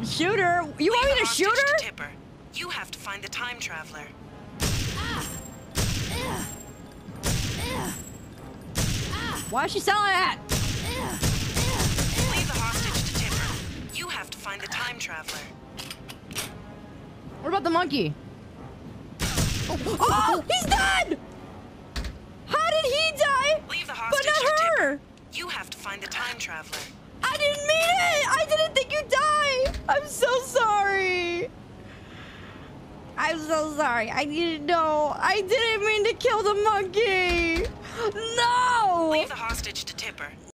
Shoot her? You want me to shoot her? Tipper. You have to find the time traveler. Why is she sound like that? Leave the hostage to Tipper. You have to find the time traveler. What about the monkey? Oh, he's dead! How did he die? Leave the hostage but not to her. Tipper. You have to find the time traveler. I didn't mean it! I didn't think you'd die! I'm so sorry! I'm so sorry. I didn't know. I didn't mean to kill the monkey! No! Leave the hostage to Tipper.